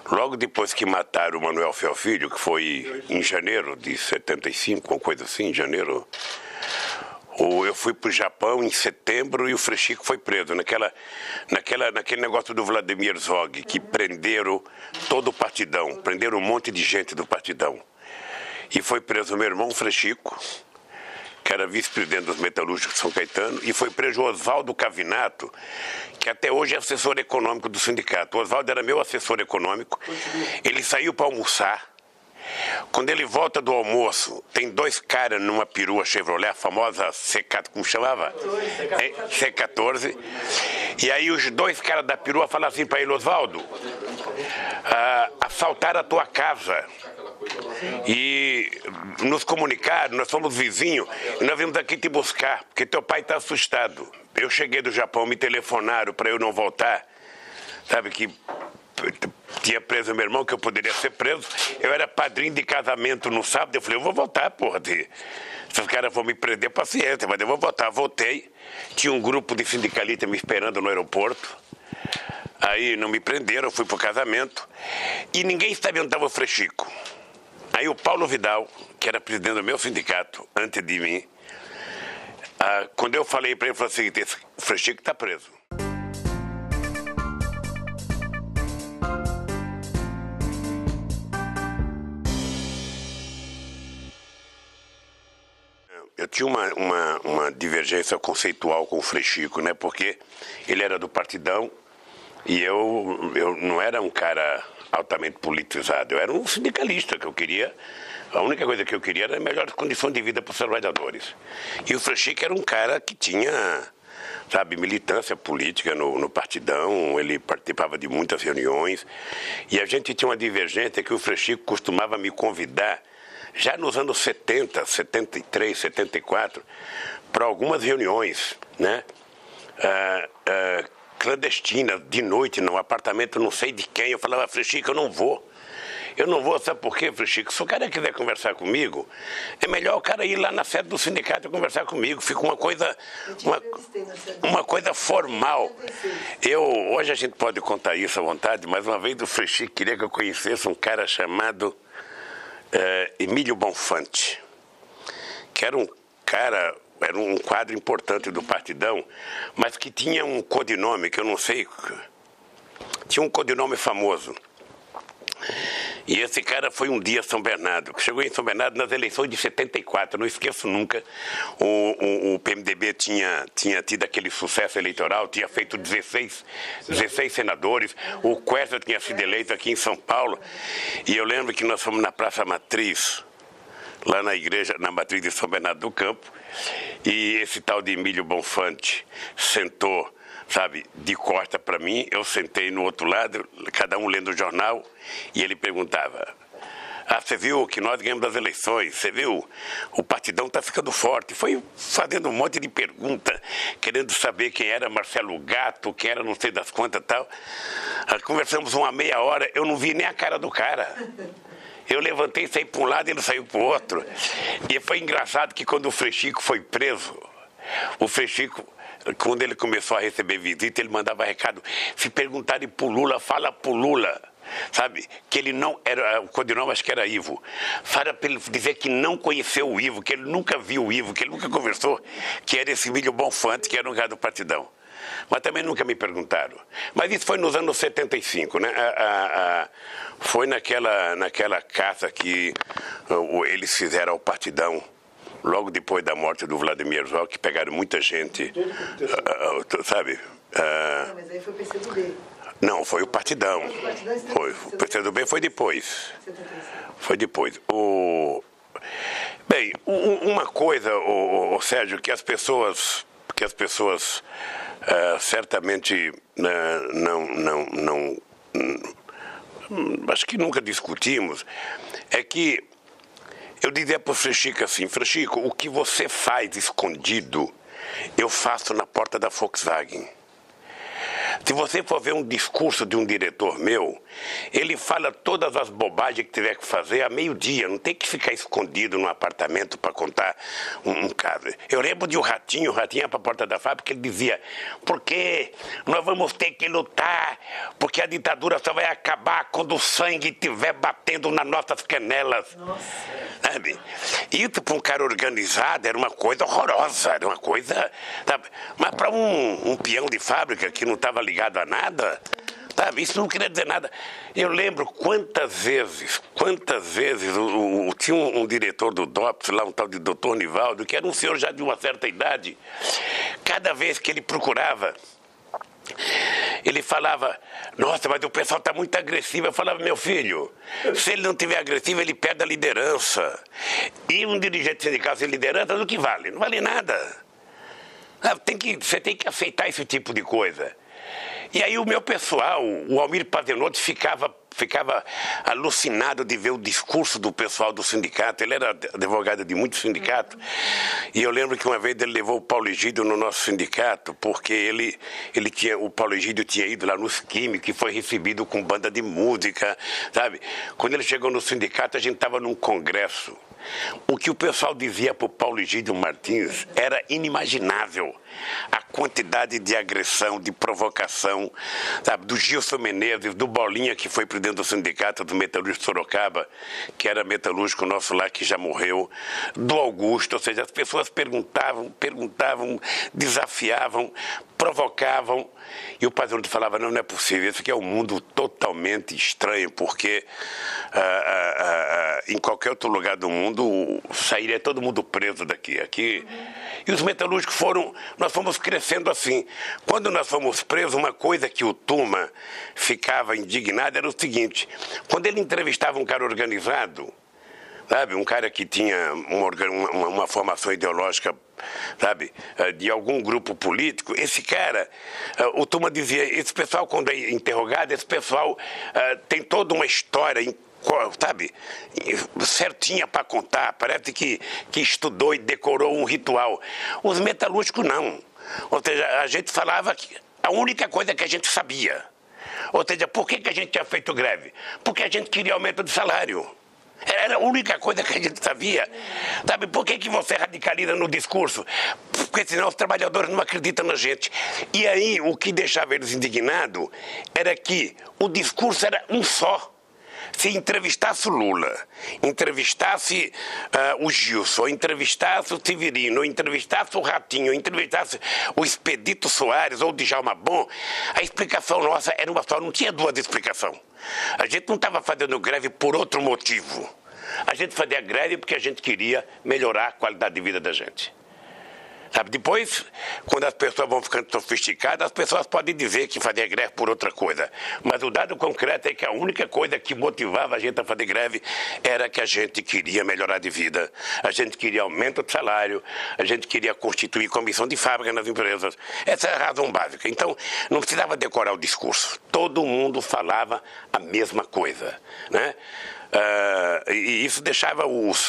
Logo depois que mataram o Manuel Feofilho, que foi em janeiro de 75, uma coisa assim, em janeiro, eu fui para o Japão em setembro e o Frechico foi preso. Naquele negócio do Vladimir Zog, que prenderam todo o partidão, prenderam um monte de gente do partidão. E foi preso meu irmão Frechico, que era vice-presidente dos metalúrgicos de São Caetano, e foi preso o Oswaldo Cavinato, que até hoje é assessor econômico do sindicato. O Oswaldo era meu assessor econômico, ele saiu para almoçar. Quando ele volta do almoço, tem dois caras numa perua Chevrolet, a famosa C14, como chamava? C14. E aí os dois caras da perua falam assim para ele: Oswaldo, assaltaram a tua casa. E nos comunicaram, nós somos vizinhos, e nós vimos aqui te buscar, porque teu pai está assustado. Eu cheguei do Japão, me telefonaram para eu não voltar, sabe, que tinha preso meu irmão, que eu poderia ser preso. Eu era padrinho de casamento no sábado, eu falei, eu vou voltar, porra. Esses caras vão me prender, paciência, mas eu vou voltar. Voltei, tinha um grupo de sindicalistas me esperando no aeroporto. Aí não me prenderam, eu fui pro casamento. E ninguém sabia onde estava o Frechico. Aí o Paulo Vidal, que era presidente do meu sindicato, antes de mim, quando eu falei para ele, falou assim, o Frechico está preso. Eu tinha uma divergência conceitual com o Frechico, né? Porque ele era do Partidão e eu não era um cara altamente politizado. Eu era um sindicalista que eu queria. A única coisa que eu queria era melhores condições de vida para os trabalhadores. E o Frechico era um cara que tinha, sabe, militância política no Partidão, ele participava de muitas reuniões. E a gente tinha uma divergência que o Frechico costumava me convidar já nos anos 70, 73, 74, para algumas reuniões, né? Clandestinas, de noite, no apartamento não sei de quem. Eu falava, Frechico, eu não vou. Eu não vou, sabe por quê, Frechico? Se o cara quiser conversar comigo, é melhor o cara ir lá na sede do sindicato e conversar comigo. Fica uma coisa formal. Hoje a gente pode contar isso à vontade, mas uma vez o Frechico queria que eu conhecesse um cara chamado Emílio Bonfante, que era um cara, era um quadro importante do Partidão, mas que tinha um codinome, que eu não sei, tinha um codinome famoso. E esse cara foi um dia a São Bernardo, que chegou em São Bernardo nas eleições de 74, não esqueço nunca. O PMDB tinha tido aquele sucesso eleitoral, tinha feito 16 senadores, o Questa tinha sido eleito aqui em São Paulo, e eu lembro que nós fomos na Praça Matriz, lá na igreja, na Matriz de São Bernardo do Campo, e esse tal de Emílio Bonfante sentou, sabe, de costa para mim, eu sentei no outro lado, cada um lendo o jornal, e ele perguntava, você viu que nós ganhamos as eleições, você viu, o Partidão está ficando forte. Foi fazendo um monte de perguntas, querendo saber quem era Marcelo Gato, quem era não sei das quantas e tal. Conversamos uma meia hora, eu não vi nem a cara do cara. Eu levantei e saí para um lado e ele saiu para o outro. E foi engraçado que quando o Frechico foi preso, o Frechico, quando ele começou a receber visita, ele mandava recado, se perguntarem pro Lula, fala pro Lula, sabe, que ele não era, o codinome acho que era Ivo, fala para ele dizer que não conheceu o Ivo, que ele nunca viu o Ivo, que ele nunca conversou, que era esse Emílio Bonfante, que era um cara do Partidão. Mas também nunca me perguntaram. Mas isso foi nos anos 75, né? Foi naquela caça que eles fizeram ao Partidão, logo depois da morte do Vladimir Zog, que pegaram muita gente, sabe? Não, mas aí foi o PCdoB. Não, foi o Partidão. O PCdoB foi depois. Foi depois. Bem, uma coisa, Sérgio, que as pessoas certamente não acho que nunca discutimos, é que eu dizia para o Frechico assim, Frechico, o que você faz escondido, eu faço na porta da Volkswagen. Se você for ver um discurso de um diretor meu, ele fala todas as bobagens que tiver que fazer a meio-dia. Não tem que ficar escondido num apartamento para contar um caso. Eu lembro de o Ratinho ia para a porta da fábrica, ele dizia, porque nós vamos ter que lutar, porque a ditadura só vai acabar quando o sangue estiver batendo nas nossas canelas. Nossa. Sabe? Isso para um cara organizado era uma coisa horrorosa, era uma coisa... Sabe? Mas para um peão de fábrica que não estava ligado a nada, sabe? Isso não queria dizer nada. Eu lembro quantas vezes tinha um diretor do DOPS, lá um tal de Dr. Nivaldo, que era um senhor já de uma certa idade. Cada vez que ele procurava, ele falava, nossa, mas o pessoal está muito agressivo. Eu falava, meu filho, se ele não tiver agressivo, ele perde a liderança. E um dirigente sindical sem liderança, do que vale? Não vale nada. Você tem que aceitar esse tipo de coisa. E aí o meu pessoal, o Almir Pazenotto, ficava alucinado de ver o discurso do pessoal do sindicato. Ele era advogado de muitos sindicatos. E eu lembro que uma vez ele levou o Paulo Egídio no nosso sindicato, porque o Paulo Egídio tinha ido lá nos Químicos, que foi recebido com banda de música, sabe? Quando ele chegou no sindicato, a gente estava num congresso. O que o pessoal dizia para o Paulo Egídio Martins era inimaginável. A quantidade de agressão, de provocação, sabe, do Gilson Menezes, do Bolinha, que foi presidente do sindicato do metalúrgico de Sorocaba, que era metalúrgico nosso lá, que já morreu, do Augusto, ou seja, as pessoas perguntavam, desafiavam, provocavam, e o Pazenotto falava, não é possível, esse aqui é um mundo totalmente estranho, porque em qualquer outro lugar do mundo sairia todo mundo preso daqui. E os metalúrgicos nós fomos crescendo assim. Quando nós fomos presos, uma coisa que o Tuma ficava indignado era o seguinte, quando ele entrevistava um cara organizado, sabe, um cara que tinha uma formação ideológica, sabe, de algum grupo político, esse cara, o Tuma dizia, esse pessoal, quando é interrogado, esse pessoal tem toda uma história, sabe, certinha para contar, parece que estudou e decorou um ritual. Os metalúrgicos não. Ou seja, a gente falava que a única coisa que a gente sabia. Ou seja, por que a gente tinha feito greve? Porque a gente queria aumento de salário. Era a única coisa que a gente sabia. Sabe, por que você radicaliza no discurso? Porque senão os trabalhadores não acreditam na gente. E aí, o que deixava eles indignados era que o discurso era um só. Se entrevistasse o Lula, entrevistasse o Gilson, entrevistasse o Severino, entrevistasse o Ratinho, entrevistasse o Expedito Soares ou o Djalma Bom, a explicação nossa era uma só, não tinha duas explicações. A gente não estava fazendo greve por outro motivo. A gente fazia greve porque a gente queria melhorar a qualidade de vida da gente. Sabe, depois, quando as pessoas vão ficando sofisticadas, as pessoas podem dizer que fazer greve por outra coisa. Mas o dado concreto é que a única coisa que motivava a gente a fazer greve era que a gente queria melhorar de vida, a gente queria aumento de salário, a gente queria constituir comissão de fábrica nas empresas. Essa é a razão básica. Então, não precisava decorar o discurso. Todo mundo falava a mesma coisa, né? E isso deixava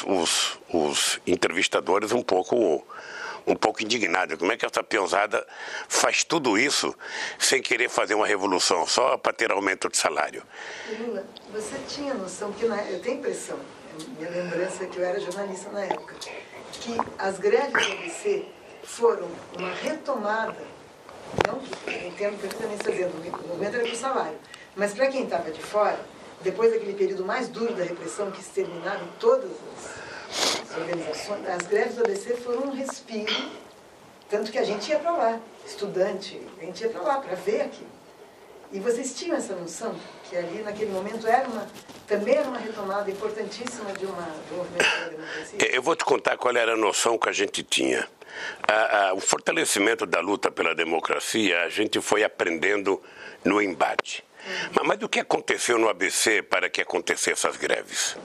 os entrevistadores um pouco indignado. Como é que essa peãozada faz tudo isso sem querer fazer uma revolução, só para ter aumento de salário? Lula, você tinha noção, que eu tenho impressão, minha lembrança é que eu era jornalista na época, que as greves do ABC foram uma retomada, não que eu entendo perfeitamente o que você está dizendo, o movimento era para o salário, mas para quem estava de fora, depois daquele período mais duro da repressão, que exterminaram todas as organizações, as greves do ABC foram um respiro, tanto que a gente ia para lá, estudante, a gente ia para lá para ver aquilo. E vocês tinham essa noção que ali naquele momento também era uma retomada importantíssima de um movimento da democracia? Eu vou te contar qual era a noção que a gente tinha. O fortalecimento da luta pela democracia a gente foi aprendendo no embate. Mas o que aconteceu no ABC para que acontecessem essas greves?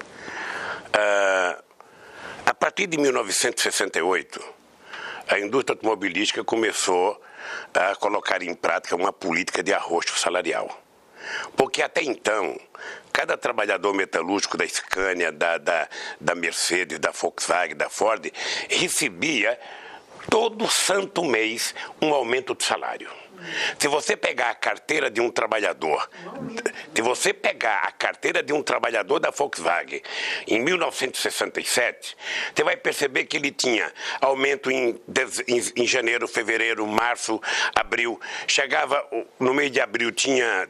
A partir de 1968, a indústria automobilística começou a colocar em prática uma política de arrocho salarial. Porque até então, cada trabalhador metalúrgico da Scania, da Mercedes, da Volkswagen, da Ford, recebia todo santo mês um aumento de salário. Se você pegar a carteira de um trabalhador, da Volkswagen em 1967, você vai perceber que ele tinha aumento em janeiro, fevereiro, março, abril. Chegava no mês de abril, tinha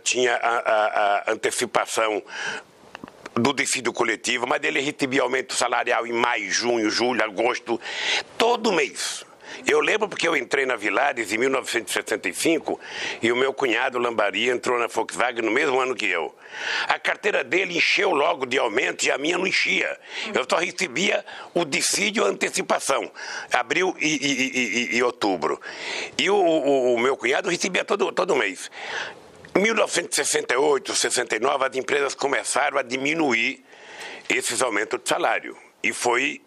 a antecipação do dissídio coletivo, mas ele recebia aumento salarial em maio, junho, julho, agosto, todo mês. Eu lembro porque eu entrei na Villares em 1965 e o meu cunhado Lambari entrou na Volkswagen no mesmo ano que eu. A carteira dele encheu logo de aumento e a minha não enchia. Eu só recebia o dissídio e a antecipação, abril e outubro. E o meu cunhado recebia todo mês. Em 1968, 69, as empresas começaram a diminuir esses aumentos de salário. E foi,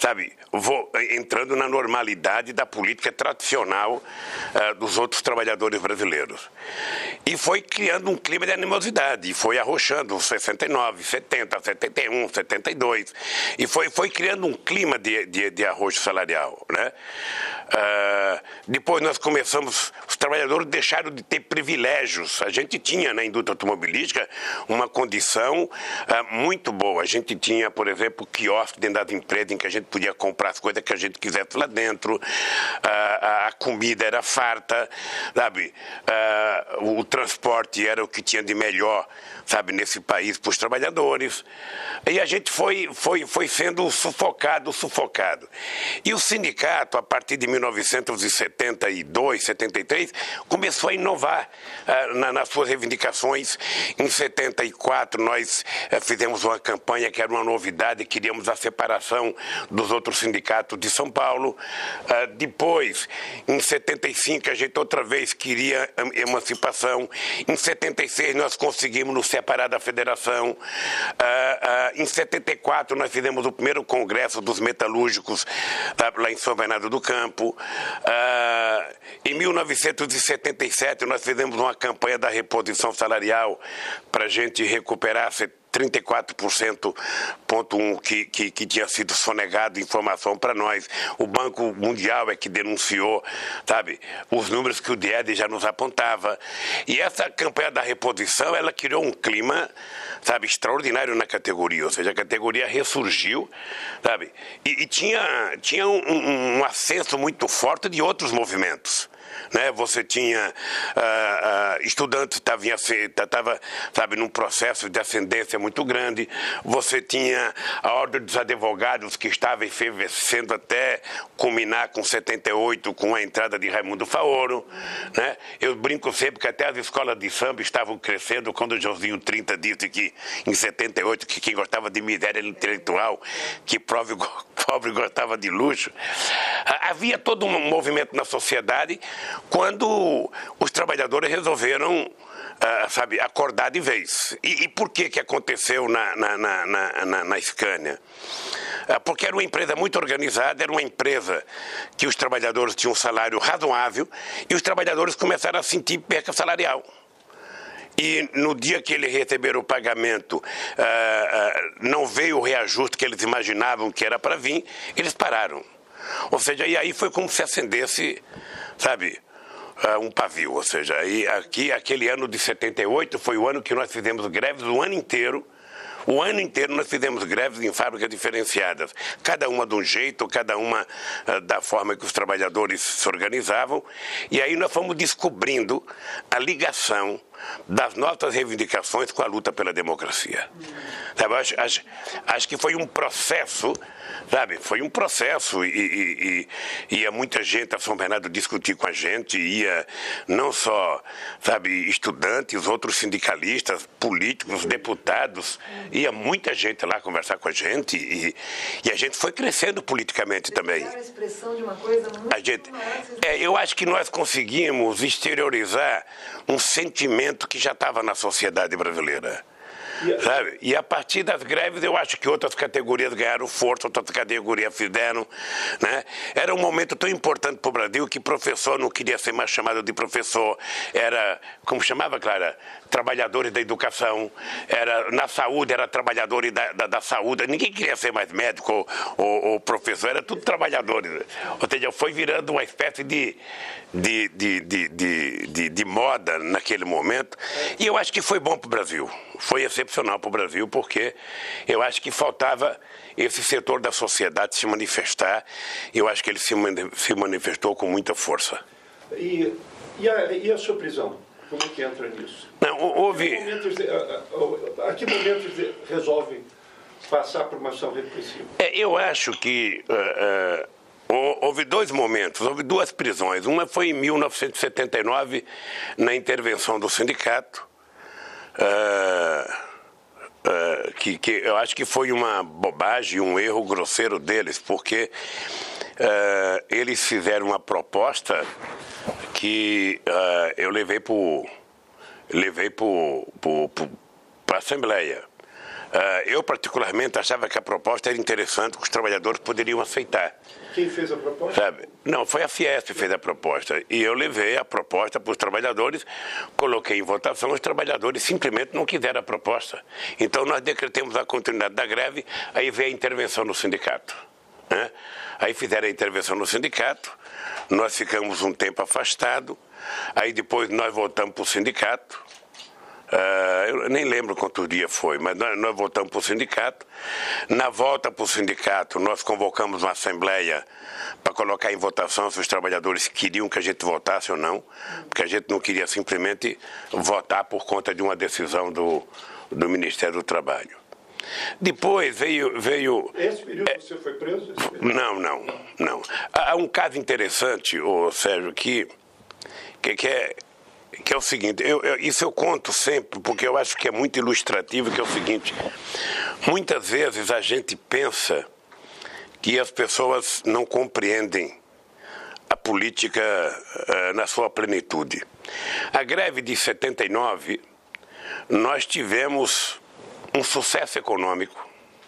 entrando na normalidade da política tradicional dos outros trabalhadores brasileiros. E foi criando um clima de animosidade, e foi arrochando 69, 70, 71, 72, e foi criando um clima de arrocho salarial, né? Depois nós começamos, os trabalhadores deixaram de ter privilégios. A gente tinha na indústria automobilística uma condição muito boa. A gente tinha, por exemplo, quiosque dentro das empresas em que a gente podia comprar as coisas que a gente quisesse lá dentro, a comida era farta, sabe? O transporte era o que tinha de melhor, sabe, nesse país para os trabalhadores. E a gente foi sendo sufocado. E o sindicato, a partir de 1972, 73, começou a inovar nas suas reivindicações. Em 74, nós fizemos uma campanha que era uma novidade, queríamos a separação dos outros sindicatos de São Paulo. Depois, em 75, a gente outra vez queria emancipação. Em 76, nós conseguimos nos separar da federação. Em 74, nós fizemos o primeiro congresso dos metalúrgicos lá em São Bernardo do Campo. Em 1977, nós fizemos uma campanha da reposição salarial para a gente recuperar 34,1% que tinha sido sonegado informação para nós. O Banco Mundial é que denunciou, sabe, os números que o DIED já nos apontava. E essa campanha da reposição, ela criou um clima, sabe, extraordinário na categoria, ou seja, a categoria ressurgiu, sabe, e tinha um ascenso muito forte de outros movimentos. Né? Você tinha estudantes que estavam, sabe, num processo de ascendência muito grande. Você tinha a Ordem dos Advogados que estava efervescendo até culminar com 78, com a entrada de Raimundo Faoro. Né? Eu brinco sempre que até as escolas de samba estavam crescendo quando o Joãozinho 30 disse que em 78 que quem gostava de miséria era intelectual, que pobre gostava de luxo. Havia todo um movimento na sociedade quando os trabalhadores resolveram, sabe, acordar de vez. E por que aconteceu na Scania? Porque era uma empresa muito organizada, era uma empresa que os trabalhadores tinham um salário razoável e os trabalhadores começaram a sentir perca salarial. E no dia que eles receberam o pagamento, não veio o reajuste que eles imaginavam que era para vir, eles pararam. Ou seja, e aí foi como se acendesse, sabe, um pavio. Ou seja, aquele ano de 78 foi o ano que nós fizemos greves o ano inteiro. O ano inteiro nós fizemos greves em fábricas diferenciadas, cada uma de um jeito, cada uma da forma que os trabalhadores se organizavam. E aí nós fomos descobrindo a ligação das nossas reivindicações com a luta pela democracia. Sabe, acho que foi um processo, sabe? Foi um processo e ia muita gente a São Bernardo discutir com a gente, ia não só, sabe, estudantes, outros sindicalistas, políticos, deputados, ia muita gente lá conversar com a gente e a gente foi crescendo politicamente também. A expressão de uma coisa muito eu acho que nós conseguimos exteriorizar um sentimento que já estava na sociedade brasileira. sabe? E a partir das greves eu acho que outras categorias ganharam força, outras categorias fizeram, né? Era um momento tão importante para o Brasil que professor não queria ser mais chamado de professor, era, como chamava, Clara? Trabalhadores da educação, era, na saúde era trabalhadores da saúde, ninguém queria ser mais médico ou professor, era tudo trabalhadores. Ou seja, foi virando uma espécie de moda naquele momento, e eu acho que foi bom para o Brasil, foi excepcional para o Brasil, porque eu acho que faltava esse setor da sociedade se manifestar, e eu acho que ele se manifestou com muita força. E a sua prisão? Como é que entra nisso? Não, houve... A que momentos resolvem passar por uma ação repressiva? Eu acho que houve dois momentos, houve duas prisões. Uma foi em 1979, na intervenção do sindicato, que eu acho que foi uma bobagem, um erro grosseiro deles, porque eles fizeram uma proposta que eu levei para a Assembleia. Eu, particularmente, achava que a proposta era interessante, que os trabalhadores poderiam aceitar. Quem fez a proposta? Sabe? Não, foi a Fiesp que fez a proposta. E eu levei a proposta para os trabalhadores, coloquei em votação, os trabalhadores simplesmente não quiseram a proposta. Então, nós decretamos a continuidade da greve, aí veio a intervenção no sindicato. Né? Aí fizeram a intervenção no sindicato, nós ficamos um tempo afastados, aí depois nós voltamos para o sindicato. Eu nem lembro quantos dias foi, mas nós voltamos para o sindicato. Na volta para o sindicato, nós convocamos uma assembleia para colocar em votação se os trabalhadores queriam que a gente votasse ou não, porque a gente não queria simplesmente votar por conta de uma decisão do Ministério do Trabalho. Depois veio... Esse período você foi preso? Não. Há um caso interessante, Sérgio, que é o seguinte, isso eu conto sempre, porque eu acho que é muito ilustrativo, que é o seguinte: muitas vezes a gente pensa que as pessoas não compreendem a política na sua plenitude. A greve de 79, nós tivemos um sucesso econômico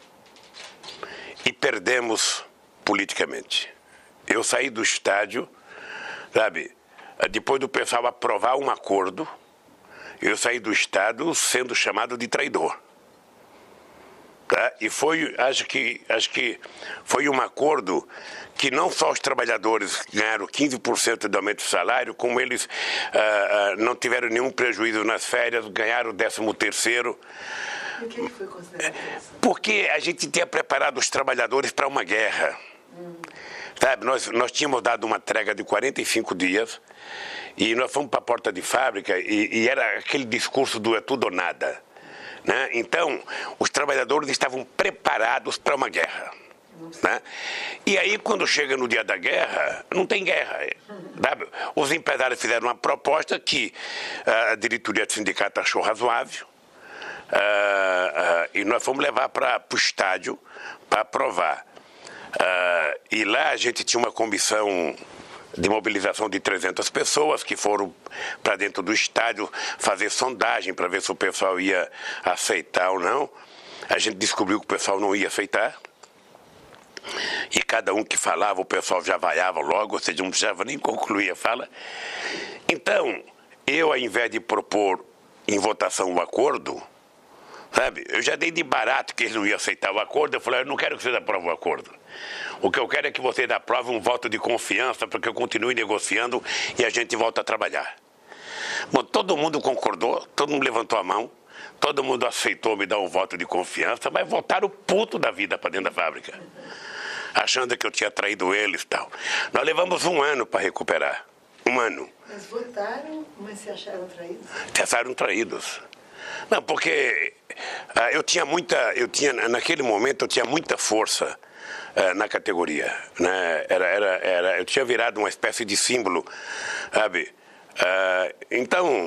e perdemos politicamente. Eu saí do estádio, sabe, depois do pessoal aprovar um acordo, eu saí do Estado sendo chamado de traidor. Tá? E acho que foi um acordo que não só os trabalhadores ganharam 15% de aumento de salário, como eles não tiveram nenhum prejuízo nas férias, ganharam o 13º. Por que foi considerado isso? Porque a gente tinha preparado os trabalhadores para uma guerra. Sabe, nós tínhamos dado uma trégua de 45 dias e nós fomos para a porta de fábrica e era aquele discurso do é tudo ou nada. Né? Então, os trabalhadores estavam preparados para uma guerra. Né? E aí, quando chega no dia da guerra, não tem guerra. Sabe? Os empresários fizeram uma proposta que a diretoria do sindicato achou razoável e nós fomos levar para o estádio para aprovar. E lá a gente tinha uma comissão de mobilização de 300 pessoas que foram para dentro do estádio fazer sondagem para ver se o pessoal ia aceitar ou não. A gente descobriu que o pessoal não ia aceitar. E cada um que falava, o pessoal já vaiava logo, ou seja, não precisava nem concluir a fala. Então, eu, ao invés de propor em votação o acordo, sabe, eu já dei de barato que eles não iam aceitar o acordo. Eu falei, eu não quero que vocês aprovem o acordo. O que eu quero é que vocês aprovem um voto de confiança para que eu continue negociando e a gente volta a trabalhar. Bom, todo mundo concordou, todo mundo levantou a mão, todo mundo aceitou me dar um voto de confiança, mas votaram puto da vida para dentro da fábrica, achando que eu tinha traído eles e tal. Nós levamos 1 ano para recuperar. 1 ano. Mas votaram, mas se acharam traídos? Se acharam traídos. Não, porque naquele momento eu tinha muita força na categoria, né? Eu tinha virado uma espécie de símbolo, sabe? Então,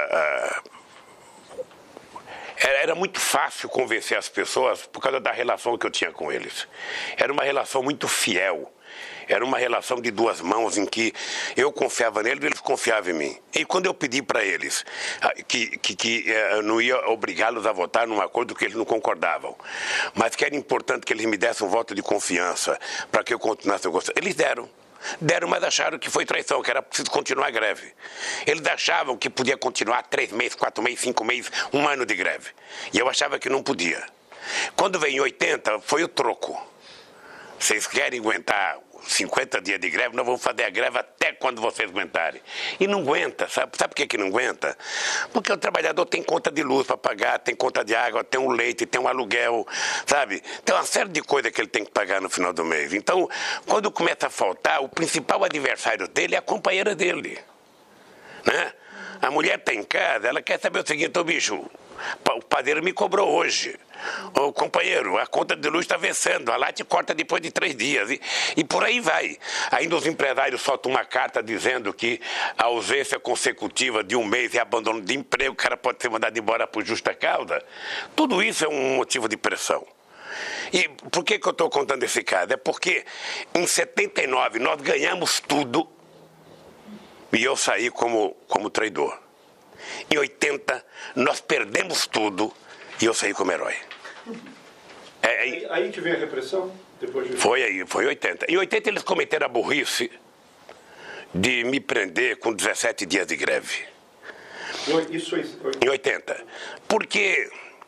era muito fácil convencer as pessoas por causa da relação que eu tinha com eles. Era uma relação muito fiel. era uma relação de duas mãos em que eu confiava neles e eles confiavam em mim. E quando eu pedi para eles que eu não ia obrigá-los a votar num acordo que eles não concordavam, mas que era importante que eles me dessem um voto de confiança para que eu continuasse gostando, eles deram. Deram, mas acharam que foi traição, que era preciso continuar a greve. Eles achavam que podia continuar 3 meses, 4 meses, 5 meses, 1 ano de greve. E eu achava que não podia. Quando veio em 80, foi o troco. Vocês querem aguentar 50 dias de greve, nós vamos fazer a greve até quando vocês aguentarem. E não aguenta, sabe por que não aguenta? Porque o trabalhador tem conta de luz para pagar, tem conta de água, tem um leite, tem um aluguel, sabe? Tem uma série de coisas que ele tem que pagar no final do mês. Então, quando começa a faltar, o principal adversário dele é a companheira dele, né? A mulher está em casa, ela quer saber o seguinte: ô bicho, o padeiro me cobrou hoje. Ô companheiro, a conta de luz está vencendo, a lá te corta depois de 3 dias. E por aí vai. Ainda os empresários soltam uma carta dizendo que a ausência consecutiva de 1 mês e abandono de emprego, o cara pode ser mandado embora por justa causa. Tudo isso é um motivo de pressão. E por que eu estou contando esse caso? É porque em 79 nós ganhamos tudo e eu saí como traidor. Em 80 nós perdemos tudo e eu saí como herói. Aí que vem a repressão? Depois de... Foi em 80. Em 80 eles cometeram a burrice de me prender com 17 dias de greve. Isso aí. Em 80. Porque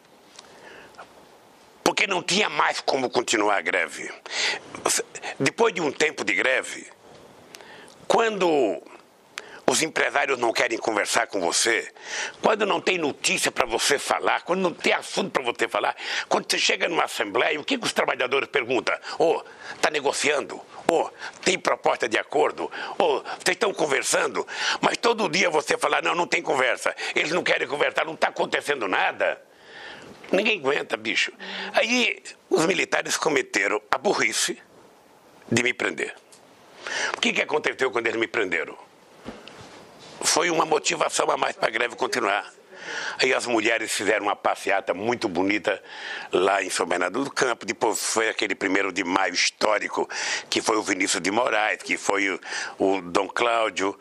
não tinha mais como continuar a greve. Depois de um tempo de greve, quando os empresários não querem conversar com você, quando não tem notícia para você falar, quando não tem assunto para você falar, quando você chega numa assembleia, o que os trabalhadores perguntam? Está negociando? Tem proposta de acordo? Vocês estão conversando? Mas todo dia você fala, não tem conversa. Eles não querem conversar, não está acontecendo nada. Ninguém aguenta, bicho. Aí os militares cometeram a burrice de me prender. O que aconteceu quando eles me prenderam? Foi uma motivação a mais para a greve continuar. Aí as mulheres fizeram uma passeata muito bonita lá em São Bernardo do Campo. Depois foi aquele 1º de maio histórico, que foi o Vinícius de Moraes, que foi o Dom Cláudio.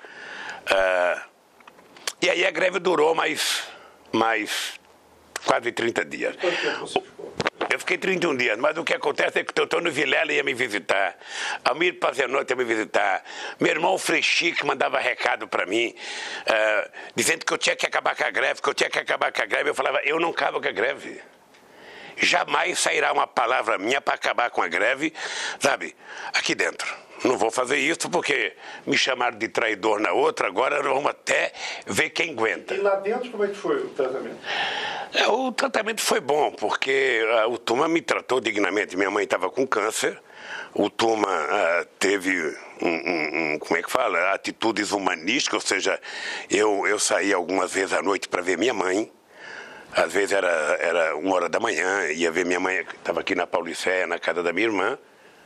E aí a greve durou mais quase 30 dias. Eu fiquei 31 dias, mas o que acontece é que o Teotônio Vilela ia me visitar, Almir Pazianotti ia me visitar, meu irmão Frechic mandava recado para mim, dizendo que eu tinha que acabar com a greve, Eu falava, eu não acabo com a greve. Jamais sairá uma palavra minha para acabar com a greve, sabe, aqui dentro. Não vou fazer isso porque me chamaram de traidor na outra, agora vamos até ver quem aguenta. E lá dentro como é que foi o tratamento? O tratamento foi bom, porque o Tuma me tratou dignamente. Minha mãe estava com câncer, o Tuma teve como é que fala? Atitudes humanísticas, ou seja, eu saía algumas vezes à noite para ver minha mãe. Às vezes era 1h da manhã, ia ver minha mãe, estava aqui na Paulicéia, na casa da minha irmã.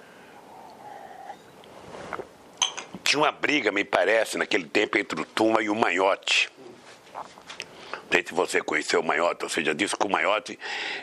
Tinha uma briga, me parece, naquele tempo entre o Tuma e o Manhotti. Não sei se você conheceu o Manhotti, ou seja, disse que o Manhotti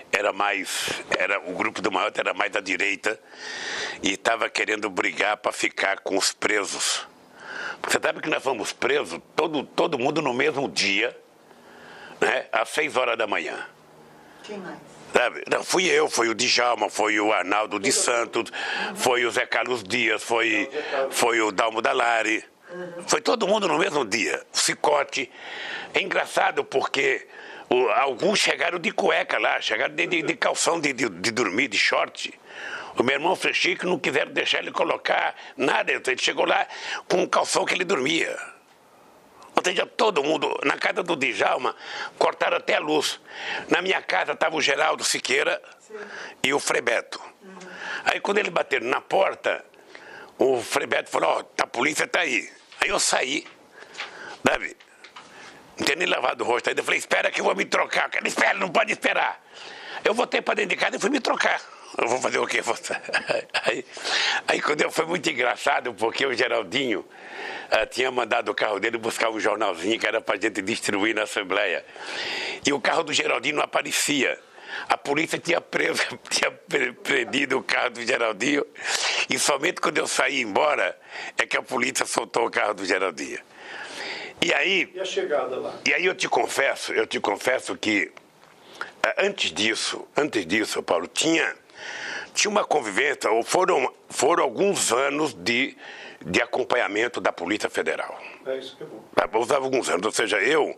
o grupo do Manhotti era mais da direita e estava querendo brigar para ficar com os presos. Você sabe que nós fomos presos, todo mundo no mesmo dia, né, às 6h da manhã. Quem mais? Não, fui eu, foi o Djalma, foi o Arnaldo de Santos, foi o Zé Carlos Dias, foi o Dalmo Dallari. Foi todo mundo no mesmo dia. O Cicote. É engraçado porque alguns chegaram de cueca lá, chegaram de calção de dormir, de short. O meu irmão Frechic não quiseram deixar ele colocar nada, ele chegou lá com um calção que ele dormia. Ou seja, todo mundo, na casa do Djalma, cortaram até a luz. Na minha casa estava o Geraldo Siqueira e o Frei Beto. Aí quando eles bateram na porta, o Frei Beto falou, a polícia está aí. Aí eu saí, sabe? Não tinha nem lavado o rosto ainda. Eu falei, espera que eu vou me trocar. Ele espera, não pode esperar. Eu voltei para dentro de casa e fui me trocar. Eu vou fazer o quê? Aí quando foi muito engraçado, porque o Geraldinho tinha mandado o carro dele buscar um jornalzinho que era para a gente distribuir na Assembleia. E o carro do Geraldinho não aparecia. A polícia tinha prendido o carro do Geraldinho E somente quando eu saí embora é que a polícia soltou o carro do Geraldinho. E a chegada lá? E aí eu te confesso que antes disso, Paulo, tinha uma convivência, ou foram alguns anos de acompanhamento da Polícia Federal. É isso que é bom. Usava alguns anos, ou seja,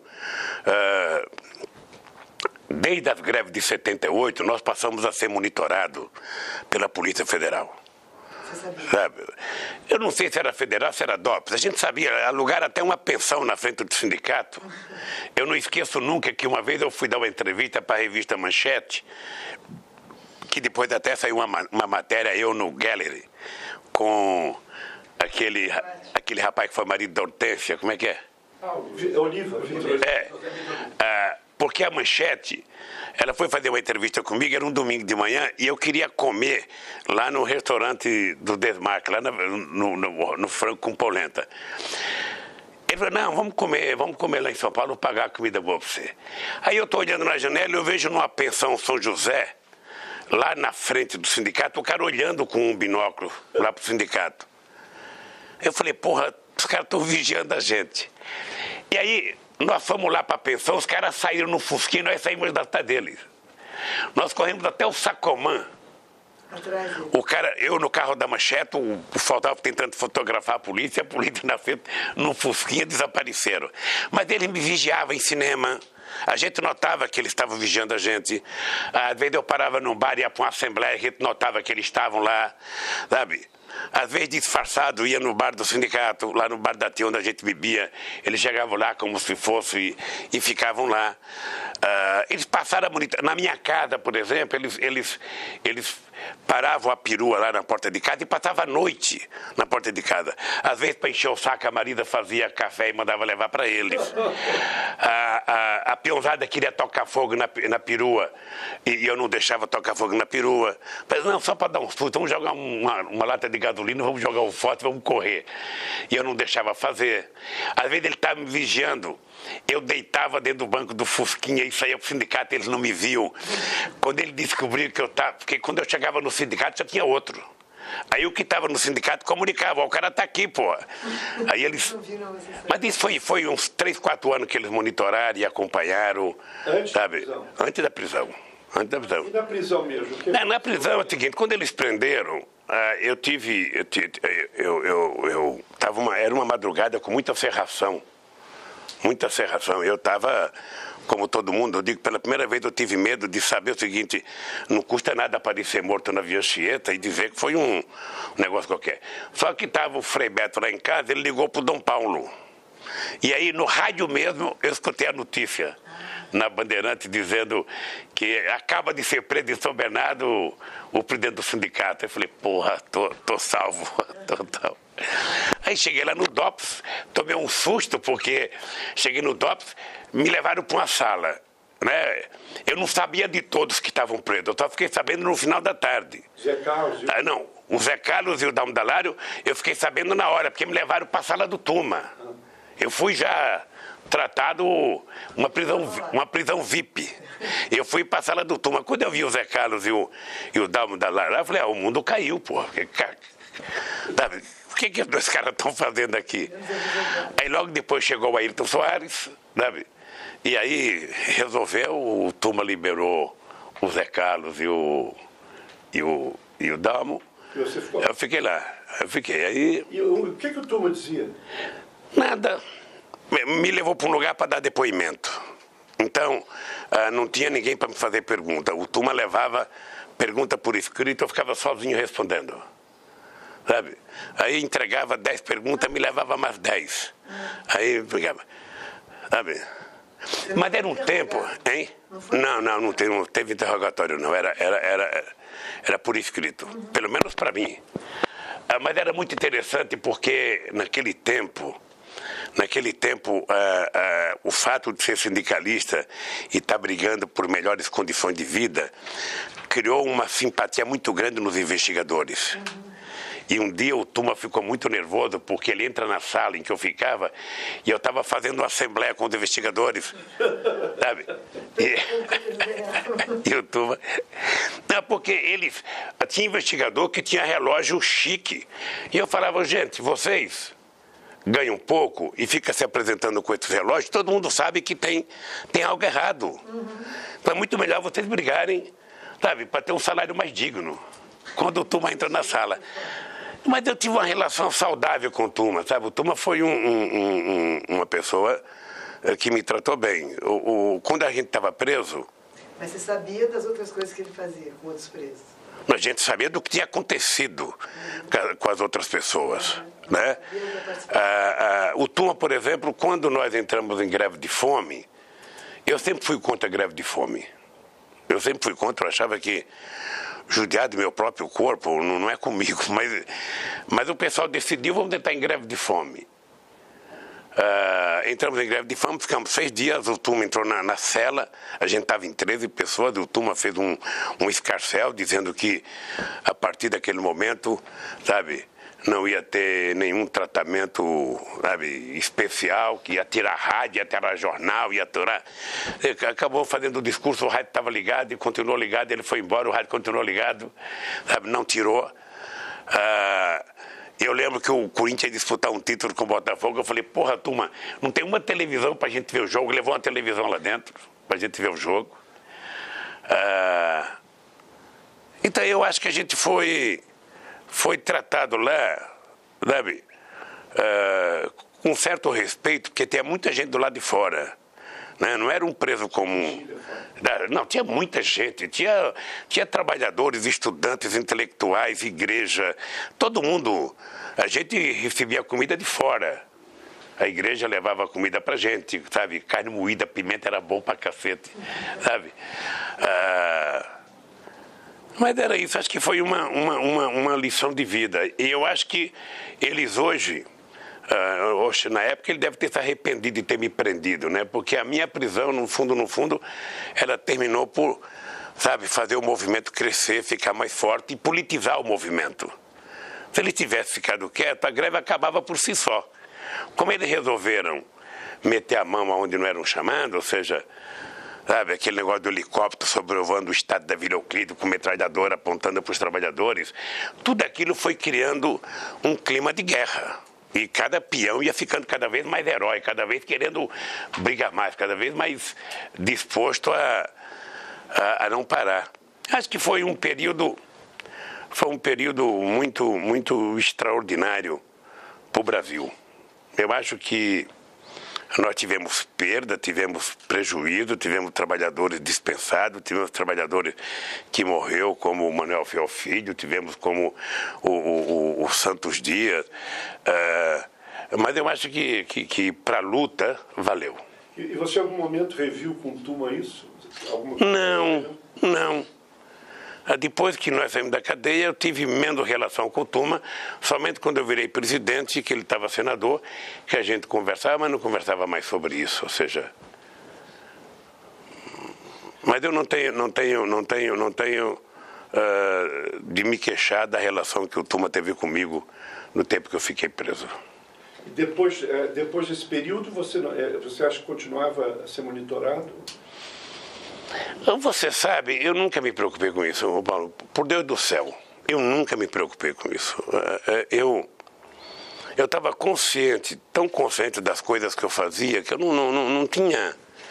desde as greves de 78, nós passamos a ser monitorados pela Polícia Federal. Você sabia? Sabe? Eu não sei se era federal, se era DOPS. A gente sabia, alugar até uma pensão na frente do sindicato. Eu não esqueço nunca que uma vez eu fui dar uma entrevista para a revista Manchete, que depois até saiu uma matéria, eu no Gallery, com aquele rapaz que foi marido da Hortência, como é que é? Oliva. Porque a Manchete, ela foi fazer uma entrevista comigo, era um domingo de manhã, e eu queria comer lá no restaurante do Desmarque, lá no Franco com Polenta. Ele falou, não, vamos comer lá em São Paulo, vou pagar a comida boa para você. Aí eu estou olhando na janela e eu vejo numa pensão São José, lá na frente do sindicato, o cara olhando com um binóculo lá pro sindicato. Eu falei, porra, os caras estão vigiando a gente. E aí, nós fomos lá para a pensão, os caras saíram no Fusquinha, nós saímos da atrás deles. Nós corremos até o Sacomã. O cara, eu no carro da Manchete, o Faldal tentando fotografar a polícia na frente, no Fusquinha, desapareceram. Mas ele me vigiava em cinema. A gente notava que eles estavam vigiando a gente. Às vezes eu parava num bar e ia para uma assembleia, a gente notava que eles estavam lá, sabe? Às vezes disfarçado, ia no bar do sindicato, lá no bar da tia onde a gente bebia. Eles chegavam lá como se fosse e ficavam lá. Eles passaram a monitorar. Na minha casa, por exemplo, eles paravam a perua lá na porta de casa e passavam a noite na porta de casa. Às vezes, para encher o saco, a marida fazia café e mandava levar para eles. A peãozada queria tocar fogo na perua e eu não deixava tocar fogo na perua. Mas não, só para dar um susto, vamos jogar uma lata de gasolina, vamos jogar um fósforo, vamos correr. E eu não deixava fazer. Às vezes ele estava me vigiando. Eu deitava dentro do banco do Fusquinha e saía pro sindicato, eles não me viam. Quando ele descobriu que eu estava... Porque quando eu chegava no sindicato já tinha outro. Aí o que estava no sindicato comunicava, o cara está aqui, pô. Aí eles... Mas isso foi uns 3, 4 anos que eles monitoraram e acompanharam. Antes sabe? da prisão? Antes da prisão. E na prisão mesmo? Na prisão é o seguinte, quando eles prenderam, era uma madrugada com muita serração. Muita serração. Eu estava, como todo mundo, eu digo, pela primeira vez eu tive medo de saber o seguinte, não custa nada aparecer morto na Via Chieta e dizer que foi um negócio qualquer. Só que estava o Frei Beto lá em casa, ele ligou para o Dom Paulo. E aí, no rádio mesmo, eu escutei a notícia na Bandeirante dizendo que acaba de ser preso em São Bernardo o presidente do sindicato. Eu falei, porra, tô salvo, total. Aí cheguei lá no DOPS, tomei um susto, porque cheguei no DOPS, me levaram para uma sala, né? Eu não sabia de todos que estavam presos, eu só fiquei sabendo no final da tarde. Zé Carlos? Não, o Zé Carlos e o Dalmo Dalário, eu fiquei sabendo na hora, porque me levaram para a sala do Tuma. Eu fui já tratado uma prisão VIP. Eu fui para a sala do Tuma. Quando eu vi o Zé Carlos e o Dalmo Dalário, eu falei, o mundo caiu, pô. O que os dois caras estão fazendo aqui? Aí logo depois chegou o Ayrton Soares, sabe? E aí resolveu, o Tuma liberou o Zé Carlos e o Dalmo. E você ficou? Eu fiquei lá, aí... E o que o Tuma dizia? Nada. Me levou para um lugar para dar depoimento. Então, não tinha ninguém para me fazer pergunta. O Tuma levava pergunta por escrito, eu ficava sozinho respondendo. Sabe? Aí entregava 10 perguntas, me levava mais 10. Aí pegava. Sabe? Mas era um tempo, hein? Não teve interrogatório, não. Era por escrito. Pelo menos para mim. Mas era muito interessante porque naquele tempo, o fato de ser sindicalista e estar brigando por melhores condições de vida criou uma simpatia muito grande nos investigadores. E um dia o Tuma ficou muito nervoso porque ele entra na sala em que eu ficava e eu estava fazendo uma assembleia com os investigadores, sabe? E o Tuma... Não, porque eles... Tinha investigador que tinha relógio chique. E eu falava, gente, vocês ganham pouco e fica se apresentando com esses relógios, todo mundo sabe que tem algo errado. Então é muito melhor vocês brigarem, sabe, para ter um salário mais digno, quando o Tuma entra na sala. Mas eu tive uma relação saudável com o Tuma, sabe? O Tuma foi uma pessoa que me tratou bem. Quando a gente estava preso... Mas você sabia das outras coisas que ele fazia com outros presos? A gente sabia do que tinha acontecido com as outras pessoas, né? O Tuma, por exemplo, quando nós entramos em greve de fome, eu sempre fui contra a greve de fome. Eu sempre fui contra, eu achava que judiar do meu próprio corpo não é comigo, mas o pessoal decidiu, vamos tentar em greve de fome. Entramos em greve de fome, ficamos 6 dias, o Tuma entrou na cela, a gente estava em 13 pessoas, o Tuma fez um escarcéu dizendo que a partir daquele momento, sabe, não ia ter nenhum tratamento, sabe, especial, que ia tirar rádio, ia tirar jornal, ia tirar... Acabou fazendo o discurso, o rádio estava ligado e continuou ligado, ele foi embora, o rádio continuou ligado, sabe, não tirou. Eu lembro que o Corinthians ia disputar um título com o Botafogo, eu falei, porra, Tuma, não tem uma televisão pra gente ver o jogo, levou uma televisão lá dentro pra gente ver o jogo. Então eu acho que a gente foi tratado lá, sabe, com certo respeito, porque tinha muita gente do lado de fora, né? Não era um preso comum. Não, tinha muita gente, tinha trabalhadores, estudantes, intelectuais, igreja, todo mundo. A gente recebia comida de fora. A igreja levava comida pra gente, sabe? Carne moída, pimenta era bom pra cacete, sabe? Mas era isso, acho que foi uma lição de vida. E eu acho que eles hoje... na época ele deve ter se arrependido de ter me prendido, né? Porque a minha prisão, no fundo, ela terminou por, sabe, fazer o movimento crescer, ficar mais forte e politizar o movimento. Se ele tivesse ficado quieto, a greve acabava por si só. Como eles resolveram meter a mão onde não eram chamados, ou seja, sabe, aquele negócio do helicóptero sobrevoando o estado da Vila Euclides com metralhadora apontando para os trabalhadores, tudo aquilo foi criando um clima de guerra. E cada peão ia ficando cada vez mais herói, cada vez querendo brigar mais, cada vez mais disposto a não parar. Acho que foi um período muito extraordinário para o Brasil. Eu acho que nós tivemos perda, tivemos prejuízo, tivemos trabalhadores dispensados, tivemos trabalhadores que morreu, como o Manuel Fiel Filho, tivemos como o Santos Dias. Mas eu acho que para a luta valeu. E você em algum momento reviu com o Tuma isso? Não. Depois que nós saímos da cadeia, eu tive menos relação com o Tuma, somente quando eu virei presidente, que ele estava senador, que a gente conversava, mas não conversava mais sobre isso, ou seja... Mas eu não tenho de me queixar da relação que o Tuma teve comigo no tempo que eu fiquei preso. E depois desse período, você acha que continuava a ser monitorado? Você sabe, eu nunca me preocupei com isso, Paulo. Por Deus do céu, eu nunca me preocupei com isso. Eu estava consciente, tão consciente das coisas que eu fazia, que eu não tinha...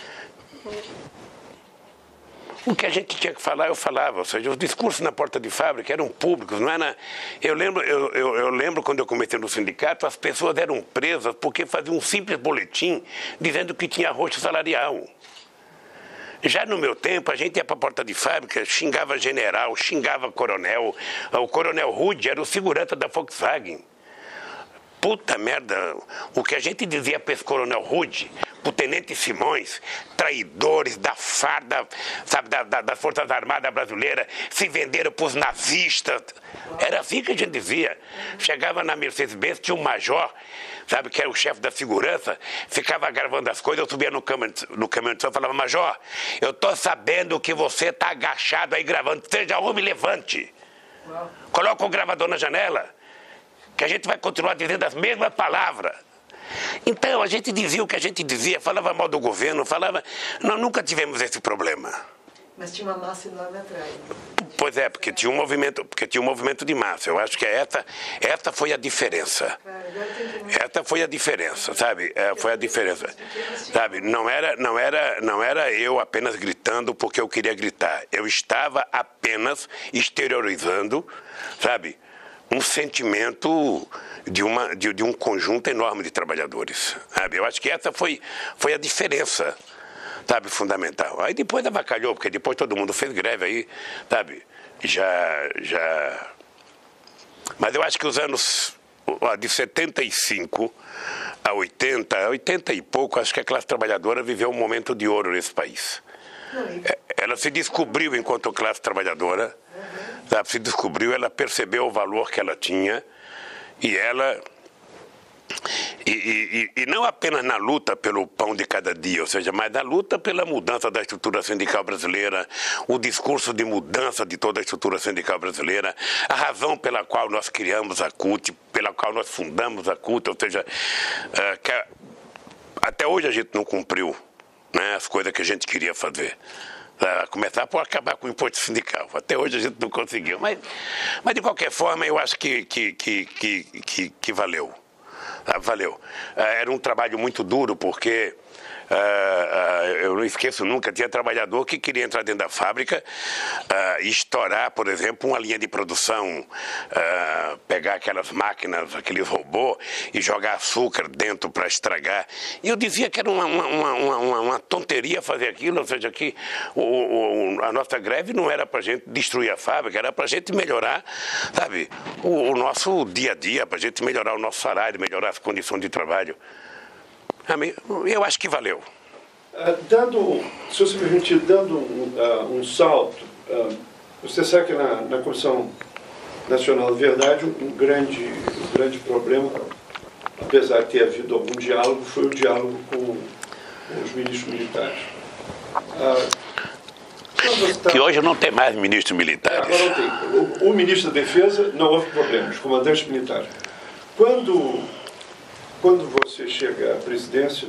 O que a gente tinha que falar, eu falava. Ou seja, os discursos na porta de fábrica eram públicos, não era... Eu lembro quando eu comecei no sindicato, as pessoas eram presas porque faziam um simples boletim dizendo que tinha arroxo salarial. Já no meu tempo, a gente ia para a porta de fábrica, xingava general, xingava coronel. O coronel Rude era o segurança da Volkswagen. Puta merda, o que a gente dizia para esse coronel Rude, para o tenente Simões, traidores da farda, sabe, das Forças Armadas Brasileiras, se venderam para os nazistas. Era assim que a gente dizia. Chegava na Mercedes-Benz, tinha um major, sabe, que era o chefe da segurança, ficava gravando as coisas, eu subia no caminhão de som e falava, major, eu estou sabendo que você está agachado aí gravando, seja homem, levante. Coloca o gravador na janela, que a gente vai continuar dizendo as mesmas palavras. Então, a gente dizia o que a gente dizia, falava mal do governo, falava... Nós nunca tivemos esse problema. Mas tinha uma massa enorme atrás. Pois é, porque tinha um movimento de massa. Eu acho que essa foi a diferença. Essa foi a diferença, sabe? Foi a diferença. Sabe? Não era eu apenas gritando porque eu queria gritar. Eu estava apenas exteriorizando, sabe? Um sentimento de um conjunto enorme de trabalhadores, sabe? Eu acho que essa foi a diferença, sabe, fundamental. Aí depois avacalhou, porque depois todo mundo fez greve aí, sabe? Já... Mas eu acho que os anos de 75 a 80 e pouco, acho que a classe trabalhadora viveu um momento de ouro nesse país. Ela se descobriu enquanto classe trabalhadora, sabe? Se descobriu, ela percebeu o valor que ela tinha e ela... E não apenas na luta pelo pão de cada dia, ou seja, mas na luta pela mudança da estrutura sindical brasileira, o discurso de mudança de toda a estrutura sindical brasileira, a razão pela qual nós criamos a CUT, pela qual nós fundamos a CUT, ou seja, que até hoje a gente não cumpriu, né, as coisas que a gente queria fazer. A começar por acabar com o imposto sindical. Até hoje a gente não conseguiu. Mas de qualquer forma, eu acho que valeu. Valeu. Era um trabalho muito duro, porque eu não esqueço nunca, tinha trabalhador que queria entrar dentro da fábrica e estourar, por exemplo, uma linha de produção, pegar aquelas máquinas, aqueles robôs e jogar açúcar dentro para estragar. E eu dizia que era uma tonteria fazer aquilo, ou seja, que a nossa greve não era para a gente destruir a fábrica, era para a gente melhorar, sabe, o nosso dia a dia, para a gente melhorar o nosso salário, melhorar as condições de trabalho. Eu acho que valeu. Se você me permitir, dando um salto, você sabe que na Comissão Nacional da Verdade um grande problema, apesar de ter havido algum diálogo, foi o diálogo com os ministros militares. Que hoje não tem mais ministros militares. Agora não tem. O ministro da Defesa, não houve problemas, comandantes militares. Quando você chega à presidência,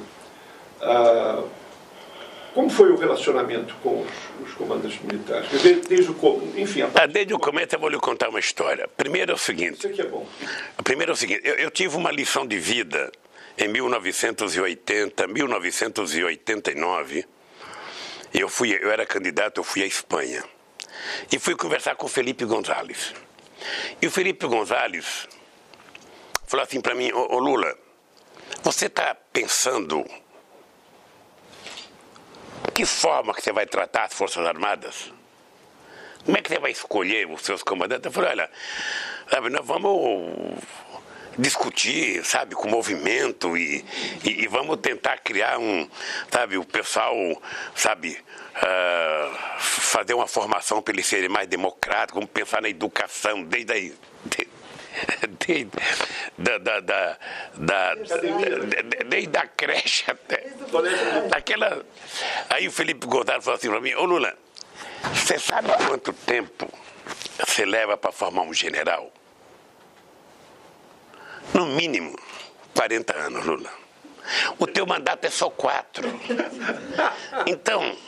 como foi o relacionamento com os comandantes militares? Desde o começo eu vou lhe contar uma história. Primeiro é o seguinte. Isso aqui é bom. Primeiro é o seguinte, eu tive uma lição de vida em 1980, 1989. Eu era candidato, eu fui à Espanha. E fui conversar com o Felipe González. E o Felipe González falou assim para mim: ô Lula, você está pensando que forma que você vai tratar as Forças Armadas? Como é que você vai escolher os seus comandantes? Eu falei: olha, sabe, nós vamos discutir, sabe, com o movimento e vamos tentar criar sabe, o pessoal, sabe, fazer uma formação para eles serem mais democráticos, vamos pensar na educação desde a creche até aquela. Aí o Felipe González falou assim para mim: ô Lula, você sabe quanto tempo você leva para formar um general? No mínimo 40 anos, Lula. O teu mandato é só 4. Então,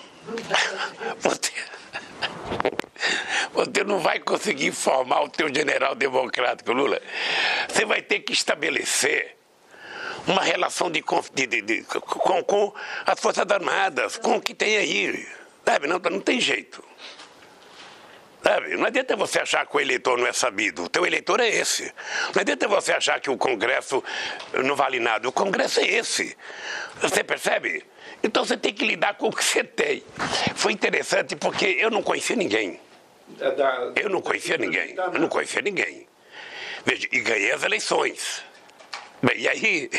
você não vai conseguir formar o teu general democrático, Lula. Você vai ter que estabelecer uma relação com as Forças Armadas, com o que tem aí. Sabe, não tem jeito. Sabe? Não adianta você achar que o eleitor não é sabido. O teu eleitor é esse. Não adianta você achar que o Congresso não vale nada. O Congresso é esse. Você percebe? Então você tem que lidar com o que você tem. Foi interessante porque eu não conhecia ninguém. Eu não conhecia ninguém. Veja, e ganhei as eleições. Bem, e aí...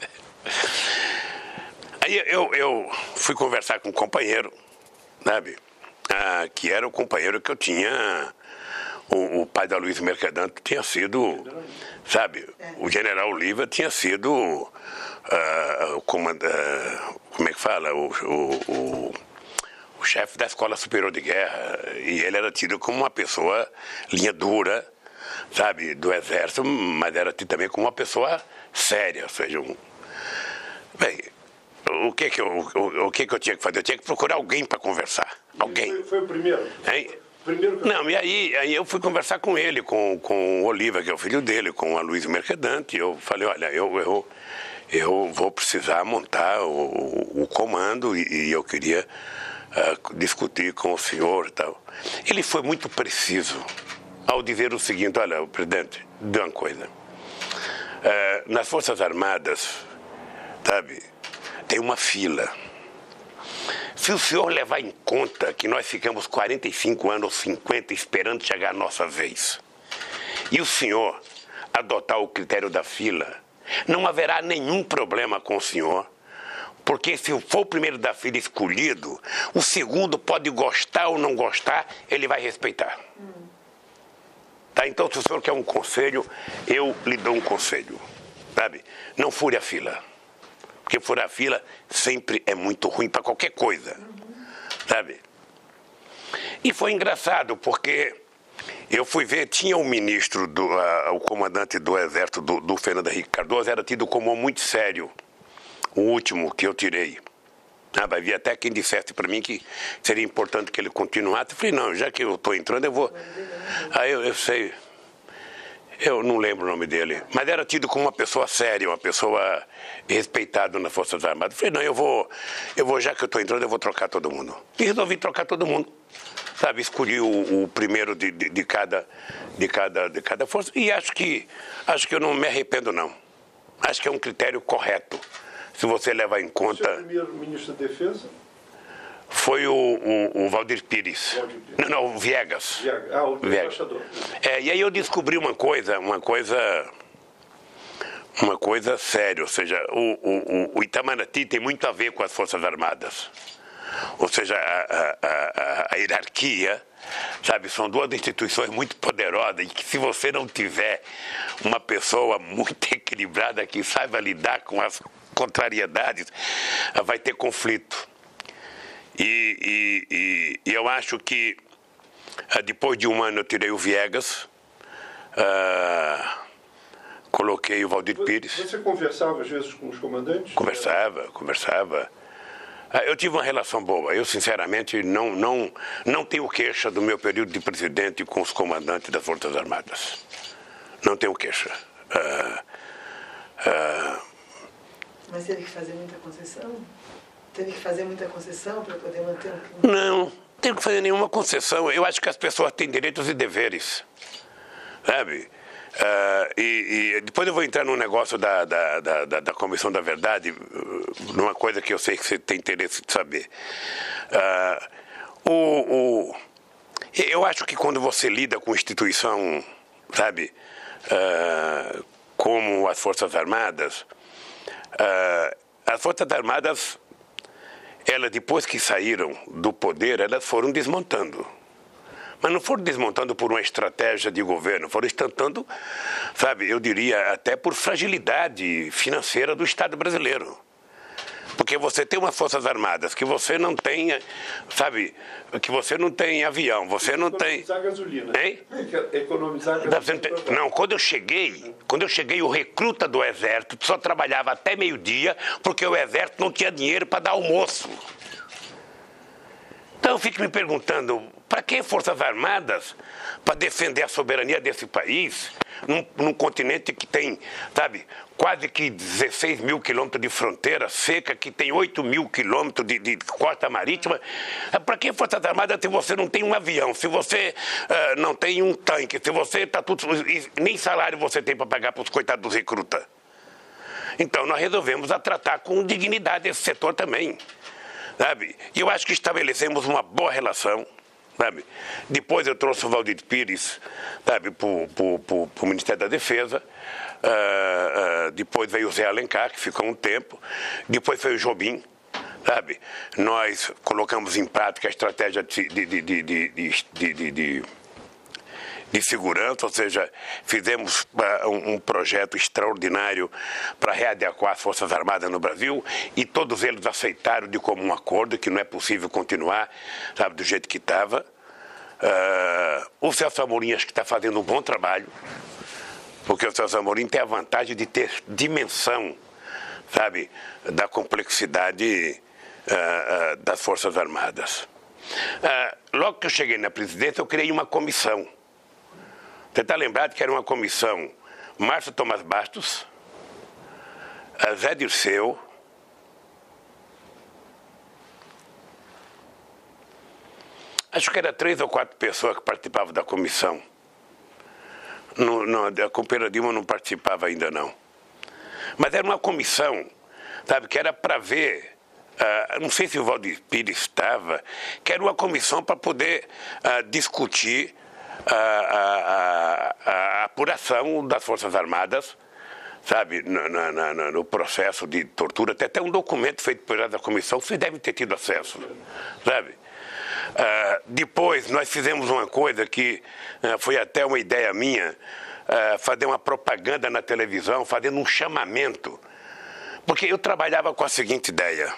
Aí eu fui conversar com um companheiro, sabe? Que era o companheiro que eu tinha, o pai da Luiz Mercadante tinha sido, sabe, o general Oliva tinha sido, como é que fala, o chefe da Escola Superior de Guerra, e ele era tido como uma pessoa linha dura, sabe, do Exército, mas era tido também como uma pessoa séria, ou seja, bem, o que que eu tinha que fazer? Eu tinha que procurar alguém para conversar. Alguém. Foi o primeiro? Hein? Primeiro que... Não, e aí eu fui conversar com ele, com o Oliva, que é o filho dele, com o Aloysio Mercadante. Eu falei, olha, eu vou precisar montar o comando e eu queria discutir com o senhor e tal. Ele foi muito preciso ao dizer o seguinte, olha, presidente, de uma coisa. Nas Forças Armadas, sabe, tem uma fila. Se o senhor levar em conta que nós ficamos 45 anos ou 50 esperando chegar a nossa vez, e o senhor adotar o critério da fila, não haverá nenhum problema com o senhor, porque se for o primeiro da fila escolhido, o segundo pode gostar ou não gostar, ele vai respeitar. Tá? Então, se o senhor quer um conselho, eu lhe dou um conselho, sabe? Não fure a fila. Porque furar a fila sempre é muito ruim para qualquer coisa, sabe? E foi engraçado, porque eu fui ver, tinha um ministro, o comandante do Exército, do Fernando Henrique Cardoso, era tido como muito sério, o último que eu tirei. Havia até quem dissesse para mim que seria importante que ele continuasse. Eu falei, não, já que eu estou entrando, eu vou... Aí eu sei... Eu não lembro o nome dele, mas era tido como uma pessoa séria, uma pessoa respeitada nas Forças Armadas. Eu falei, não, eu vou, já que eu estou entrando, eu vou trocar todo mundo. E resolvi trocar todo mundo, sabe? Escolhi o primeiro de cada força e acho que eu não me arrependo, não. Acho que é um critério correto, se você levar em conta... O seu primeiro ministro da Defesa? Foi o Valdir Pires. Não, o Viegas. O embaixador. E aí eu descobri uma coisa séria, ou seja, o Itamaraty tem muito a ver com as Forças Armadas. Ou seja, a hierarquia, sabe, são duas instituições muito poderosas e que se você não tiver uma pessoa muito equilibrada que saiba lidar com as contrariedades, vai ter conflito. E eu acho que depois de um ano eu tirei o Viegas, coloquei o Valdir Pires. Você conversava às vezes com os comandantes? Conversava. Eu tive uma relação boa. Eu, sinceramente, não tenho queixa do meu período de presidente com os comandantes das Forças Armadas. Não tenho queixa. Mas teve que fazer muita concessão? Teve que fazer muita concessão para poder manter o... Não, não tenho que fazer nenhuma concessão. Eu acho que as pessoas têm direitos e deveres, sabe? E depois eu vou entrar no negócio da Comissão da Verdade, numa coisa que eu sei que você tem interesse de saber. Eu acho que quando você lida com instituição, sabe, como as Forças Armadas, elas, depois que saíram do poder, elas foram desmontando. Mas não foram desmontando por uma estratégia de governo, foram desmontando, sabe, eu diria até por fragilidade financeira do Estado brasileiro. Porque você tem umas Forças Armadas que você não tem, sabe, que você não tem avião, você não tem... Economizar gasolina. Hein? Economizar gasolina. Não, quando eu cheguei, o recruta do Exército só trabalhava até meio-dia porque o Exército não tinha dinheiro para dar almoço. Então eu fico me perguntando, para que Forças Armadas? Para defender a soberania desse país, num continente que tem, sabe, quase que 16 mil quilômetros de fronteira seca, que tem 8 mil quilômetros de costa marítima. Para que Forças Armadas se você não tem um avião, se você não tem um tanque, se você está tudo... Nem salário você tem para pagar para os coitados dos recrutas. Então nós resolvemos tratar com dignidade esse setor também, sabe? E eu acho que estabelecemos uma boa relação. Sabe? Depois eu trouxe o Valdir Pires, sabe, para o Ministério da Defesa. Depois veio o Zé Alencar, que ficou um tempo. Depois foi o Jobim, sabe? Nós colocamos em prática a estratégia de segurança, ou seja, fizemos um projeto extraordinário para readequar as Forças Armadas no Brasil e todos eles aceitaram de comum acordo que não é possível continuar, sabe, do jeito que estava. O Celso Amorim acho que está fazendo um bom trabalho, porque o Celso Amorim tem a vantagem de ter dimensão, sabe, da complexidade das Forças Armadas. Logo que eu cheguei na presidência, eu criei uma comissão. Você está lembrado que era uma comissão Márcio Tomás Bastos, Zé Dirceu, acho que era 3 ou 4 pessoas que participavam da comissão. A companheira Dilma não participava ainda não. Mas era uma comissão, sabe, que era para ver, não sei se o Valdir Pires estava, que era uma comissão para poder discutir a apuração das Forças Armadas, sabe, no processo de tortura. Tem até um documento feito por da comissão, vocês devem ter tido acesso, sabe? Depois nós fizemos uma coisa que foi até uma ideia minha, fazer uma propaganda na televisão, fazendo um chamamento, porque eu trabalhava com a seguinte ideia,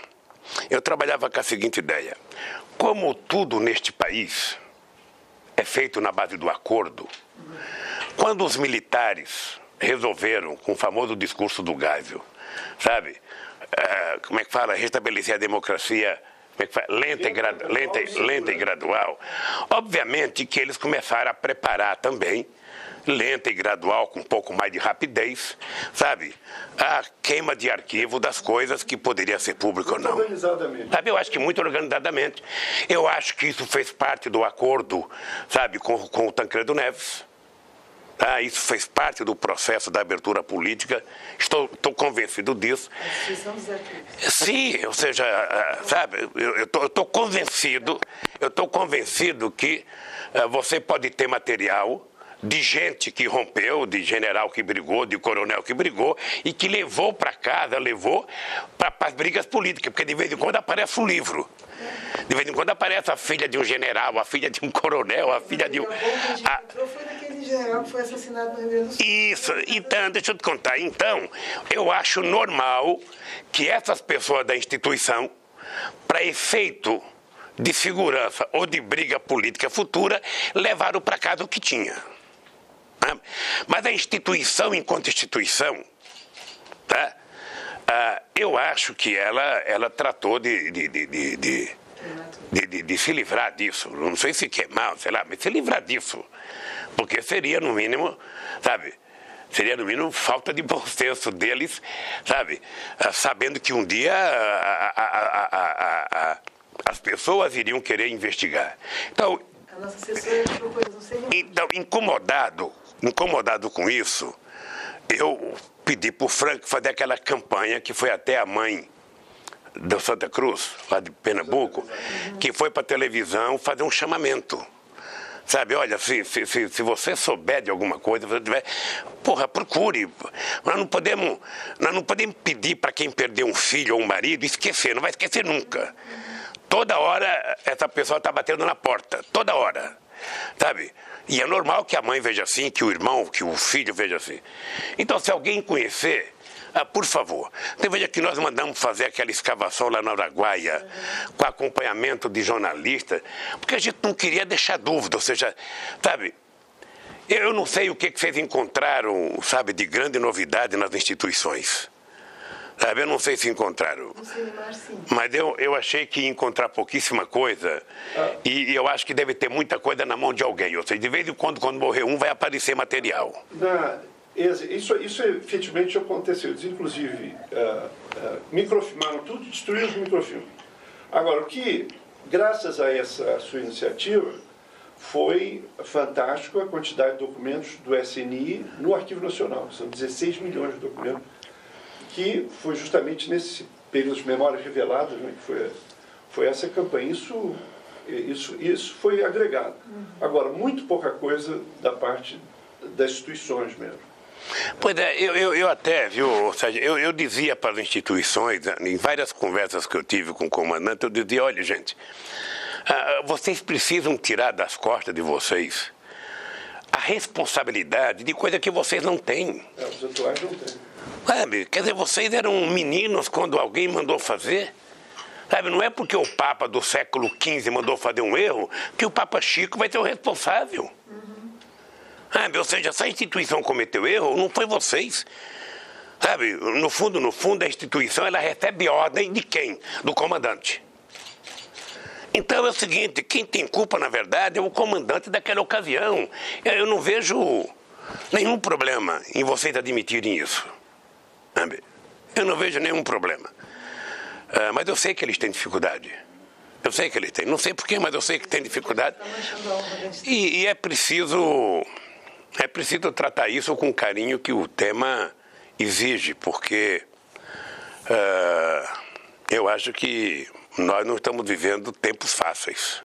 como tudo neste país é feito na base do acordo, quando os militares resolveram, com o famoso discurso do Geisel, sabe, como é que fala, restabelecer a democracia lenta e gradual, obviamente que eles começaram a preparar também, lenta e gradual, com um pouco mais de rapidez, sabe, a queima de arquivo das coisas que poderia ser público ou não. Organizadamente. Sabe, eu acho que muito organizadamente. Eu acho que isso fez parte do acordo, sabe, com o Tancredo Neves. Isso fez parte do processo da abertura política, estou convencido disso. Sim, ou seja, sabe, eu estou convencido que você pode ter material de gente que rompeu, de general que brigou, de coronel que brigou e que levou para casa, levou para as brigas políticas, porque de vez em quando aparece um livro. De vez em quando aparece a filha de um general, a filha de um coronel, a filha de um... Foi daquele general que foi assassinado no Rio Grande do Sul. Isso, então, deixa eu te contar. Então, eu acho normal que essas pessoas da instituição, para efeito de segurança ou de briga política futura, levaram para casa o que tinha. Mas a instituição, enquanto instituição, tá? Eu acho que ela tratou de se livrar disso. Não sei se queimar, sei lá, mas se livrar disso. Porque seria, no mínimo, sabe, seria, no mínimo, falta de bom senso deles, sabe, sabendo que um dia as pessoas iriam querer investigar. Então, a nossa assessora propôs um cerimônio. Então, incomodado com isso, eu pedi para o Franco fazer aquela campanha que foi até a mãe do Santa Cruz, lá de Pernambuco, que foi para a televisão fazer um chamamento. Sabe, olha, se você souber de alguma coisa, se você tiver, procure. Nós não podemos pedir para quem perdeu um filho ou um marido esquecer, não vai esquecer nunca. Toda hora essa pessoa está batendo na porta, toda hora, sabe? E é normal que a mãe veja assim, que o irmão, que o filho veja assim. Então, se alguém conhecer, por favor, então veja que nós mandamos fazer aquela escavação lá na Araguaia, com acompanhamento de jornalistas, porque a gente não queria deixar dúvida, ou seja, sabe, eu não sei o que vocês encontraram, sabe, de grande novidade nas instituições. Sabe, eu não sei se encontraram, mas eu achei que ia encontrar pouquíssima coisa e eu acho que deve ter muita coisa na mão de alguém. Ou seja, de vez em quando morrer um, vai aparecer material. Isso efetivamente aconteceu. Eles, inclusive, microfilmaram tudo, destruíram os microfilmes. Agora, o que, graças a essa sua iniciativa, foi fantástico a quantidade de documentos do SNI no Arquivo Nacional. São 16 milhões de documentos, que foi justamente nesse período de memórias reveladas, né, que foi essa campanha. Isso foi agregado. Agora, muito pouca coisa da parte das instituições mesmo. Pois é, eu até, viu, ou seja, eu dizia para as instituições, em várias conversas que eu tive com o comandante, eu dizia, olha, gente, vocês precisam tirar das costas de vocês a responsabilidade de coisa que vocês não têm. Os atuais não têm. Sabe, quer dizer, vocês eram meninos quando alguém mandou fazer. Sabe, não é porque o Papa do século XV mandou fazer um erro que o Papa Chico vai ser o responsável. Sabe, ou seja, se a instituição cometeu erro, não foi vocês. Sabe, no fundo, a instituição ela recebe ordem de quem? Do comandante. Então é o seguinte, quem tem culpa, na verdade, é o comandante daquela ocasião. Eu não vejo nenhum problema em vocês admitirem isso. Sabe? Eu não vejo nenhum problema. Mas eu sei que eles têm dificuldade. Eu sei que eles têm. Não sei porquê, mas eu sei que tem dificuldade. E é preciso tratar isso com o carinho que o tema exige, porque eu acho que nós não estamos vivendo tempos fáceis.